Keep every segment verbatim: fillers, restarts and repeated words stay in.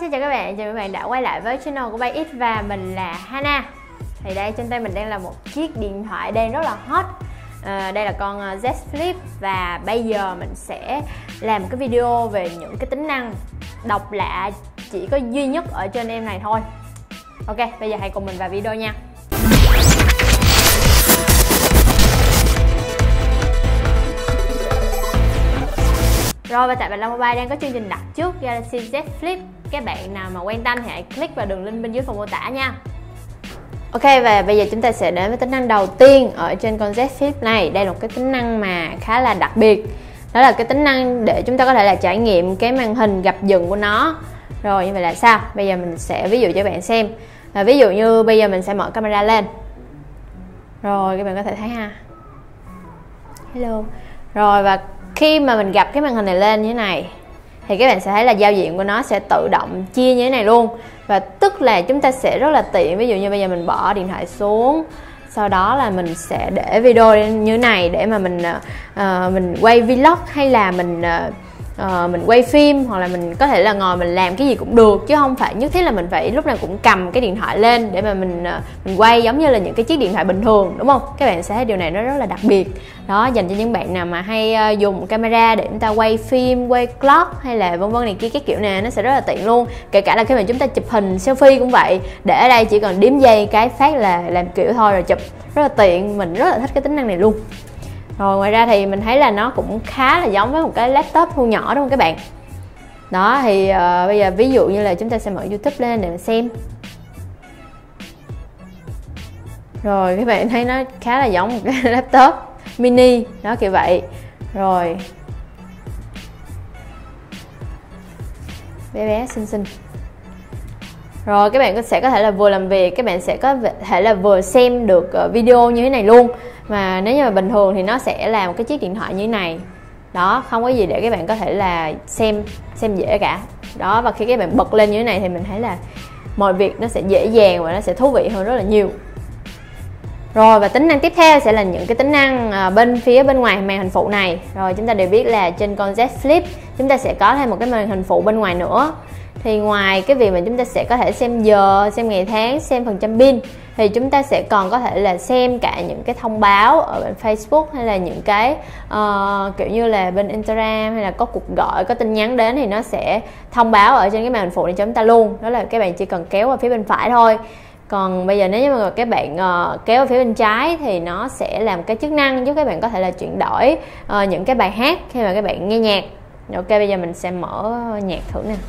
xin chào các bạn, chào các bạn đã quay lại với channel của Bay X và mình là Hana. Thì đây trên tay mình đang là một chiếc điện thoại đang rất là hot. à, Đây là con Z Flip và bây giờ mình sẽ làm một cái video về những cái tính năng độc lạ chỉ có duy nhất ở trên em này thôi. Ok, bây giờ hãy cùng mình vào video nha. Rồi, và tại Bạch Long Mobile đang có chương trình đặt trước Galaxy Z Flip. Các bạn nào mà quan tâm thì hãy click vào đường link bên dưới phần mô tả nha. Ok, và bây giờ chúng ta sẽ đến với tính năng đầu tiên ở trên con Z Flip này. Đây là một cái tính năng mà khá là đặc biệt. Đó là cái tính năng để chúng ta có thể là trải nghiệm cái màn hình gập dừng của nó. Rồi, như vậy là sao? Bây giờ mình sẽ ví dụ cho các bạn xem. Và ví dụ như bây giờ mình sẽ mở camera lên. Rồi, các bạn có thể thấy ha. Hello. Rồi, và khi mà mình gặp cái màn hình này lên như thế này thì các bạn sẽ thấy là giao diện của nó sẽ tự động chia như thế này luôn. Và tức là chúng ta sẽ rất là tiện. Ví dụ như bây giờ mình bỏ điện thoại xuống, sau đó là mình sẽ để video như thế này để mà mình uh, mình quay vlog hay là mình uh, uh, mình quay phim, hoặc là mình có thể là ngồi mình làm cái gì cũng được, chứ không phải nhất thiết là mình phải lúc nào cũng cầm cái điện thoại lên để mà mình uh, mình quay giống như là những cái chiếc điện thoại bình thường, đúng không? Các bạn sẽ thấy điều này nó rất là đặc biệt. Đó, dành cho những bạn nào mà hay uh, dùng camera để chúng ta quay phim, quay vlog hay là vân vân này kia cái kiểu này, nó sẽ rất là tiện luôn. Kể cả là khi mà chúng ta chụp hình selfie cũng vậy, để ở đây chỉ cần đếm dây cái phát là làm kiểu thôi rồi chụp, rất là tiện. Mình rất là thích cái tính năng này luôn. Rồi ngoài ra thì mình thấy là nó cũng khá là giống với một cái laptop thu nhỏ, đúng không các bạn? Đó thì uh, bây giờ ví dụ như là chúng ta sẽ mở YouTube lên để mà xem. Rồi các bạn thấy nó khá là giống một cái laptop mini đó, kiểu vậy. Rồi bé bé xinh xinh. Rồi các bạn sẽ có thể là vừa làm việc, các bạn sẽ có thể là vừa xem được video như thế này luôn. Mà nếu như mà bình thường thì nó sẽ là một cái chiếc điện thoại như thế này. Đó, không có gì để các bạn có thể là xem xem dễ cả. Đó, và khi các bạn bật lên như thế này thì mình thấy là mọi việc nó sẽ dễ dàng và nó sẽ thú vị hơn rất là nhiều. Rồi, và tính năng tiếp theo sẽ là những cái tính năng bên phía bên ngoài màn hình phụ này. Rồi chúng ta đều biết là trên con Z Flip chúng ta sẽ có thêm một cái màn hình phụ bên ngoài nữa. Thì ngoài cái việc mà chúng ta sẽ có thể xem giờ, xem ngày tháng, xem phần trăm pin, thì chúng ta sẽ còn có thể là xem cả những cái thông báo ở bên Facebook hay là những cái uh, kiểu như là bên Instagram, hay là có cuộc gọi, có tin nhắn đến thì nó sẽ thông báo ở trên cái màn hình phụ này cho chúng ta luôn. Đó là các bạn chỉ cần kéo vào phía bên phải thôi. Còn bây giờ nếu như mà các bạn uh, kéo vào phía bên trái thì nó sẽ làm cái chức năng giúp các bạn có thể là chuyển đổi uh, những cái bài hát khi mà các bạn nghe nhạc. Ok, bây giờ mình sẽ mở nhạc thử nè.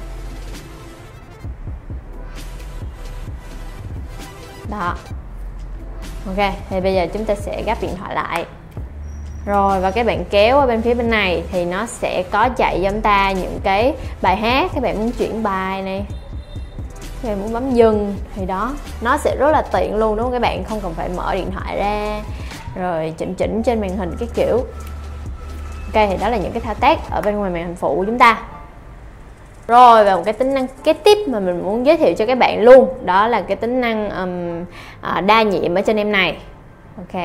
Đó. Ok, thì bây giờ chúng ta sẽ gấp điện thoại lại. Rồi, và các bạn kéo ở bên phía bên này thì nó sẽ có chạy cho chúng ta những cái bài hát. Các bạn muốn chuyển bài này, các bạn muốn bấm dừng thì đó, nó sẽ rất là tiện luôn, đúng không các bạn? Không cần phải mở điện thoại ra rồi chỉnh chỉnh trên màn hình cái kiểu. Ok, thì đó là những cái thao tác ở bên ngoài màn hình phụ của chúng ta. Rồi, và một cái tính năng kế tiếp mà mình muốn giới thiệu cho các bạn luôn, đó là cái tính năng um, uh, đa nhiệm ở trên em này. Ok.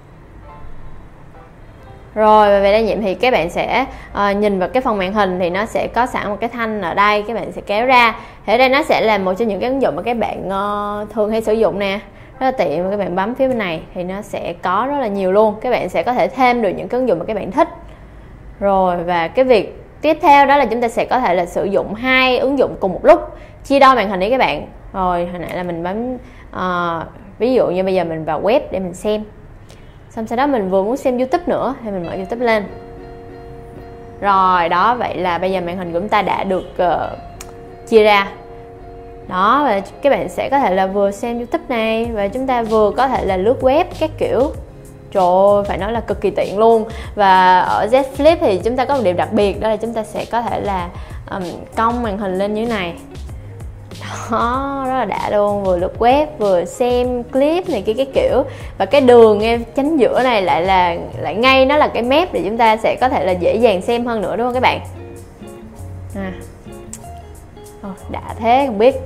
Rồi, và về đa nhiệm thì các bạn sẽ uh, nhìn vào cái phần màn hình thì nó sẽ có sẵn một cái thanh ở đây, các bạn sẽ kéo ra. Thì ở đây nó sẽ là một trong những cái ứng dụng mà các bạn uh, thường hay sử dụng nè. Rất là tiện, và các bạn bấm phía bên này thì nó sẽ có rất là nhiều luôn. Các bạn sẽ có thể thêm được những cái ứng dụng mà các bạn thích. Rồi, và cái việc tiếp theo đó là chúng ta sẽ có thể là sử dụng hai ứng dụng cùng một lúc, chia đôi màn hình đấy các bạn. Rồi hồi nãy là mình bấm uh, ví dụ như bây giờ mình vào web để mình xem, xong sau đó mình vừa muốn xem YouTube nữa thì mình mở YouTube lên. Rồi đó, vậy là bây giờ màn hình của chúng ta đã được uh, chia ra. Đó, và các bạn sẽ có thể là vừa xem YouTube này và chúng ta vừa có thể là lướt web các kiểu. Trời ơi, phải nói là cực kỳ tiện luôn. Và ở Z Flip thì chúng ta có một điểm đặc biệt, đó là chúng ta sẽ có thể là um, cong màn hình lên như thế này. Đó, rất là đã luôn, vừa lướt web vừa xem clip này kia cái kiểu. Và cái đường em chánh giữa này lại là lại ngay nó là cái mép để chúng ta sẽ có thể là dễ dàng xem hơn nữa, đúng không các bạn? À. Oh, đã thế không biết.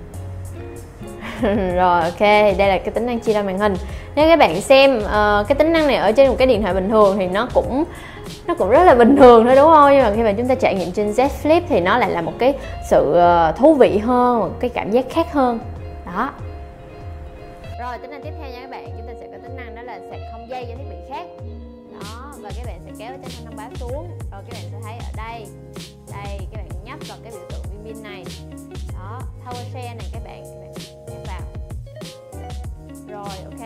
Rồi, ok, thì đây là cái tính năng chia đôi màn hình. Nếu các bạn xem uh, cái tính năng này ở trên một cái điện thoại bình thường thì nó cũng nó cũng rất là bình thường thôi đúng không? Nhưng mà khi mà chúng ta trải nghiệm trên Z Flip thì nó lại là một cái sự thú vị hơn, một cái cảm giác khác hơn. Đó. Rồi tính năng tiếp theo nha các bạn, chúng ta sẽ có tính năng đó là sạc không dây cho thiết bị khác. Đó, và các bạn sẽ kéo cái thanh thông báo xuống, rồi các bạn sẽ thấy ở đây, đây các bạn nhấp vào cái biểu tượng pin pin này. Đó, power share này các bạn, các bạn nhấp vào. Rồi ok.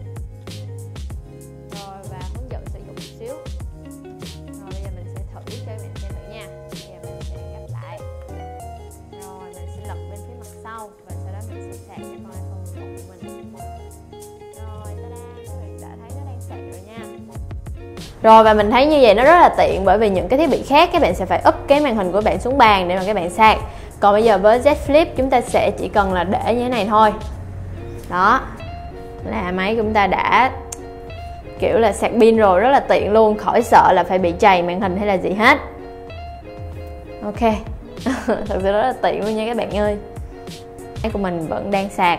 Rồi và hướng dẫn sử dụng một xíu. Rồi bây giờ mình sẽ thử cho các bạn xem thử nha. Bây giờ mình sẽ gấp lại. Rồi mình sẽ lật bên phía mặt sau và sau đó mình sẽ sạc cho con iPhone mười một của mình. Rồi ta-da, các bạn đã thấy nó đang sạc rồi nha. Rồi và mình thấy như vậy nó rất là tiện, bởi vì những cái thiết bị khác các bạn sẽ phải úp cái màn hình của bạn xuống bàn để mà các bạn sạc. Còn bây giờ với Z Flip chúng ta sẽ chỉ cần là để như thế này thôi. Đó, là máy của chúng ta đã kiểu là sạc pin rồi, rất là tiện luôn, khỏi sợ là phải bị trầy màn hình hay là gì hết. Ok. Thật sự rất là tiện luôn nha các bạn ơi. Máy của mình vẫn đang sạc.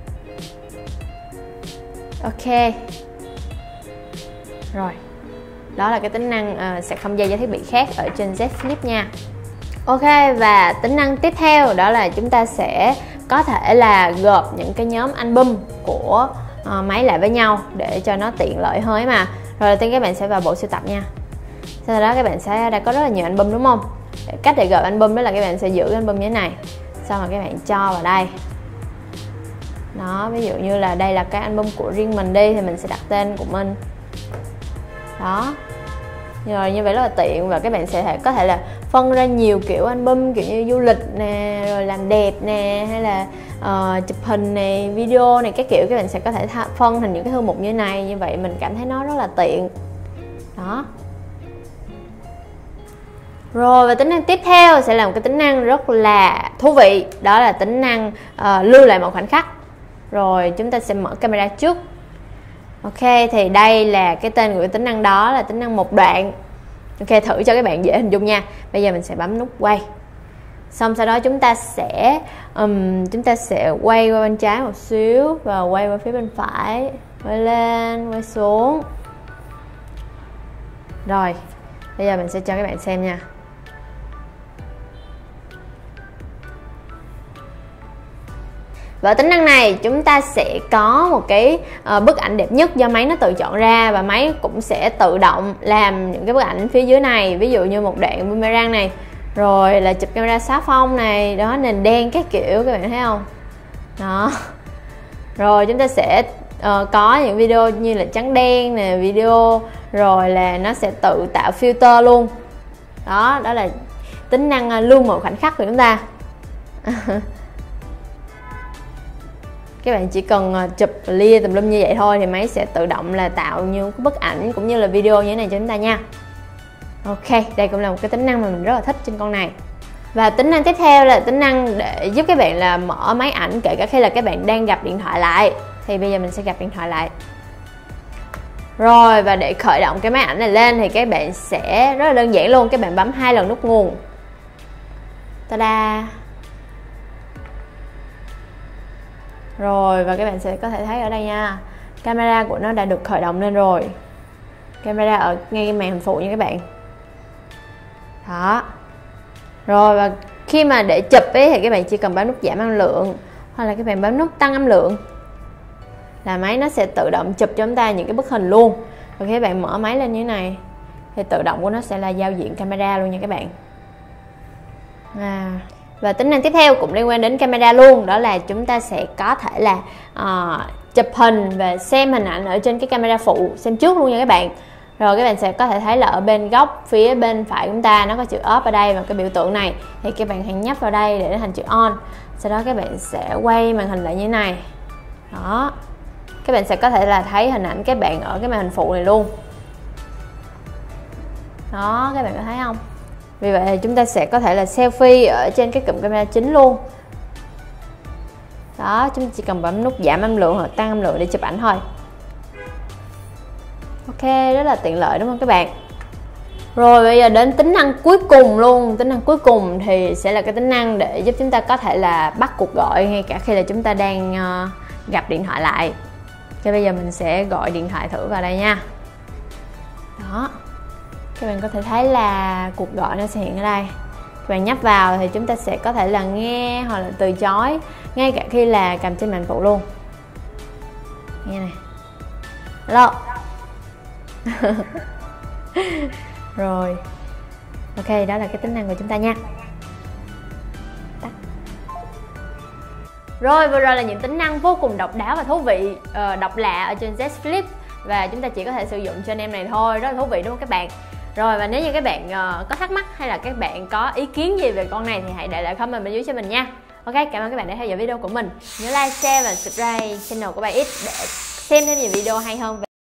Ok. Rồi. Đó là cái tính năng uh, sạc không dây cho thiết bị khác ở trên Z Flip nha. Ok, và tính năng tiếp theo đó là chúng ta sẽ có thể là gộp những cái nhóm album của uh, máy lại với nhau để cho nó tiện lợi hơn mà. Rồi đầu tiên các bạn sẽ vào bộ sưu tập nha. Sau đó các bạn sẽ đã có rất là nhiều album đúng không? Cách để gộp album đó là các bạn sẽ giữ album như thế này, xong rồi các bạn cho vào đây. Đó, ví dụ như là đây là cái album của riêng mình đi thì mình sẽ đặt tên của mình. Đó. Rồi như vậy rất là tiện, và các bạn sẽ có thể là phân ra nhiều kiểu album, kiểu như du lịch nè, rồi làm đẹp nè, hay là uh, chụp hình này, video này, các kiểu các bạn sẽ có thể phân thành những cái thư mục như này. Như vậy mình cảm thấy nó rất là tiện. Đó. Rồi và tính năng tiếp theo sẽ là một cái tính năng rất là thú vị, đó là tính năng uh, lưu lại một khoảnh khắc. Rồi chúng ta sẽ mở camera trước. Ok, thì đây là cái tên của cái tính năng đó là tính năng một đoạn. Ok, thử cho các bạn dễ hình dung nha. Bây giờ mình sẽ bấm nút quay. Xong sau đó chúng ta sẽ um, chúng ta sẽ quay qua bên trái một xíu và quay qua phía bên phải, quay lên, quay xuống. Rồi, bây giờ mình sẽ cho các bạn xem nha. Và ở tính năng này chúng ta sẽ có một cái uh, bức ảnh đẹp nhất do máy nó tự chọn ra, và máy cũng sẽ tự động làm những cái bức ảnh phía dưới này, ví dụ như một đoạn boomerang này, rồi là chụp camera sát phong này, đó, nền đen các kiểu, các bạn thấy không? Đó. Rồi chúng ta sẽ uh, có những video như là trắng đen nè, video rồi là nó sẽ tự tạo filter luôn. Đó, đó là tính năng uh, lưu một khoảnh khắc của chúng ta. Các bạn chỉ cần chụp lia tùm lum như vậy thôi thì máy sẽ tự động là tạo những cái bức ảnh cũng như là video như thế này cho chúng ta nha. Ok, đây cũng là một cái tính năng mà mình rất là thích trên con này. Và tính năng tiếp theo là tính năng để giúp các bạn là mở máy ảnh kể cả khi là các bạn đang gặp điện thoại lại. Thì bây giờ mình sẽ gặp điện thoại lại. Rồi, và để khởi động cái máy ảnh này lên thì các bạn sẽ rất là đơn giản luôn, các bạn bấm hai lần nút nguồn. Ta-da! Rồi và các bạn sẽ có thể thấy ở đây nha, camera của nó đã được khởi động lên rồi. Camera ở ngay màn hình phụ nha các bạn. Đó. Rồi và khi mà để chụp ấy thì các bạn chỉ cần bấm nút giảm âm lượng, hoặc là các bạn bấm nút tăng âm lượng, là máy nó sẽ tự động chụp cho chúng ta những cái bức hình luôn. Và khi các bạn mở máy lên như thế này thì tự động của nó sẽ là giao diện camera luôn nha các bạn. À. Và tính năng tiếp theo cũng liên quan đến camera luôn, đó là chúng ta sẽ có thể là uh, chụp hình và xem hình ảnh ở trên cái camera phụ, xem trước luôn nha các bạn. Rồi các bạn sẽ có thể thấy là ở bên góc phía bên phải của chúng ta nó có chữ off ở đây và cái biểu tượng này, thì các bạn hãy nhấp vào đây để nó thành chữ on. Sau đó các bạn sẽ quay màn hình lại như thế này. Đó, các bạn sẽ có thể là thấy hình ảnh các bạn ở cái màn hình phụ này luôn. Đó, các bạn có thấy không? Vì vậy thì chúng ta sẽ có thể là selfie ở trên cái cụm camera chính luôn. Đó, chúng ta chỉ cần bấm nút giảm âm lượng hoặc tăng âm lượng để chụp ảnh thôi. Ok, rất là tiện lợi đúng không các bạn? Rồi bây giờ đến tính năng cuối cùng luôn. Tính năng cuối cùng thì sẽ là cái tính năng để giúp chúng ta có thể là bắt cuộc gọi ngay cả khi là chúng ta đang uh, gặp điện thoại lại. Thì bây giờ mình sẽ gọi điện thoại thử vào đây nha. Đó. Ok, Các bạn có thể thấy là cuộc gọi nó sẽ hiện ở đây. Các bạn nhấp vào thì chúng ta sẽ có thể là nghe hoặc là từ chối, ngay cả khi là cầm trên màn phụ luôn. Nghe này. Hello. Rồi. Ok, đó là cái tính năng của chúng ta nha. Tắt. Rồi, vừa rồi là những tính năng vô cùng độc đáo và thú vị, uh, độc lạ ở trên Z Flip. Và chúng ta chỉ có thể sử dụng trên em này thôi, rất là thú vị đúng không các bạn? Rồi, và nếu như các bạn uh, có thắc mắc hay là các bạn có ý kiến gì về con này thì hãy để lại comment bên dưới cho mình nha. Ok, cảm ơn các bạn đã theo dõi video của mình. Nhớ like, share và subscribe channel của bảy x để xem thêm nhiều video hay hơn.